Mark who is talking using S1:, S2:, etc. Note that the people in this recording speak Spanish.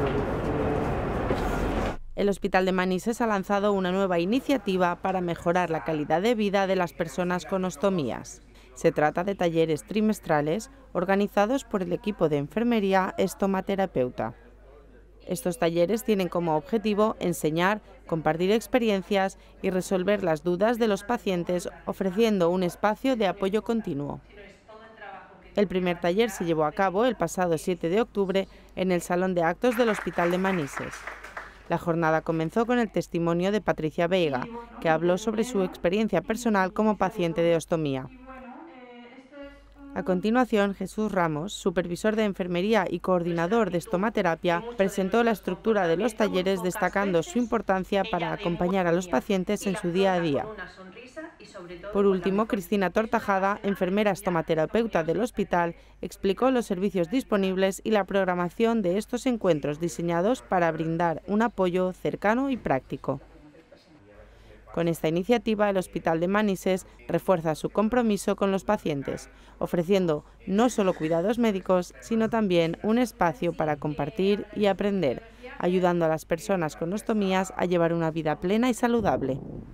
S1: El Hospital de Manises ha lanzado una nueva iniciativa para mejorar la calidad de vida de las personas con ostomías. Se trata de talleres trimestrales organizados por el equipo de enfermería estomaterapeuta. Estos talleres tienen como objetivo enseñar, compartir experiencias y resolver las dudas de los pacientes, ofreciendo un espacio de apoyo continuo. El primer taller se llevó a cabo el pasado 7 de octubre en el Salón de Actos del Hospital de Manises. La jornada comenzó con el testimonio de Patricia Veiga, que habló sobre su experiencia personal como paciente de ostomía. A continuación, Jesús Ramos, supervisor de enfermería y coordinador de estomaterapia, presentó la estructura de los talleres destacando su importancia para acompañar a los pacientes en su día a día. Por último, Cristina Tortajada, enfermera estomaterapeuta del hospital, explicó los servicios disponibles y la programación de estos encuentros diseñados para brindar un apoyo cercano y práctico. Con esta iniciativa, el Hospital de Manises refuerza su compromiso con los pacientes, ofreciendo no solo cuidados médicos, sino también un espacio para compartir y aprender, ayudando a las personas con ostomías a llevar una vida plena y saludable.